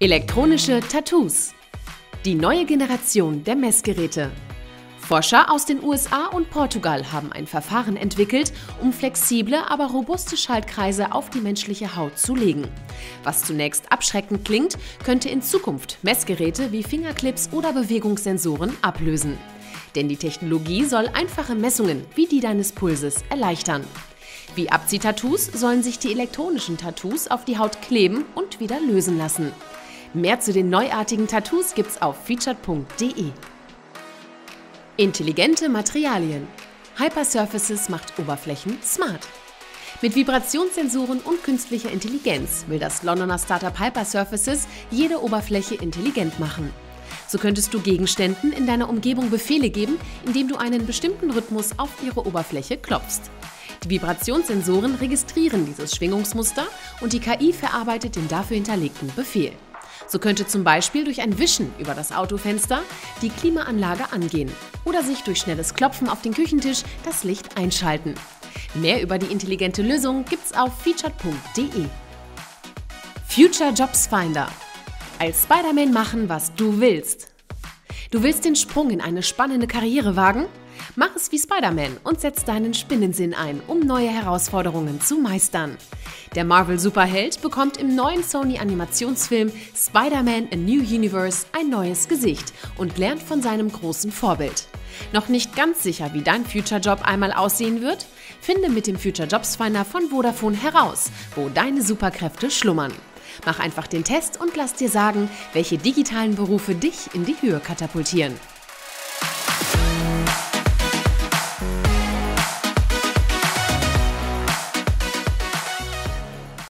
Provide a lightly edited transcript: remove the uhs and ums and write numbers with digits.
Elektronische Tattoos. Die neue Generation der Messgeräte. Forscher aus den USA und Portugal haben ein Verfahren entwickelt, um flexible, aber robuste Schaltkreise auf die menschliche Haut zu legen. Was zunächst abschreckend klingt, könnte in Zukunft Messgeräte wie Fingerclips oder Bewegungssensoren ablösen. Denn die Technologie soll einfache Messungen wie die deines Pulses erleichtern. Wie Abziehtattoos sollen sich die elektronischen Tattoos auf die Haut kleben und wieder lösen lassen. Mehr zu den neuartigen Tattoos gibt's auf featured.de. Intelligente Materialien. Hypersurfaces macht Oberflächen smart. Mit Vibrationssensoren und künstlicher Intelligenz will das Londoner Startup Hypersurfaces jede Oberfläche intelligent machen. So könntest du Gegenständen in deiner Umgebung Befehle geben, indem du einen bestimmten Rhythmus auf ihre Oberfläche klopfst. Die Vibrationssensoren registrieren dieses Schwingungsmuster und die KI verarbeitet den dafür hinterlegten Befehl. So könnte zum Beispiel durch ein Wischen über das Autofenster die Klimaanlage angehen oder sich durch schnelles Klopfen auf den Küchentisch das Licht einschalten. Mehr über die intelligente Lösung gibt's auf featured.de. Future Jobs Finder. Als Spider-Man machen, was du willst. Du willst den Sprung in eine spannende Karriere wagen? Mach es wie Spider-Man und setz deinen Spinnensinn ein, um neue Herausforderungen zu meistern. Der Marvel-Superheld bekommt im neuen Sony-Animationsfilm Spider-Man: A New Universe ein neues Gesicht und lernt von seinem großen Vorbild. Noch nicht ganz sicher, wie dein Future-Job einmal aussehen wird? Finde mit dem Future Jobs Finder von Vodafone heraus, wo deine Superkräfte schlummern. Mach einfach den Test und lass dir sagen, welche digitalen Berufe dich in die Höhe katapultieren.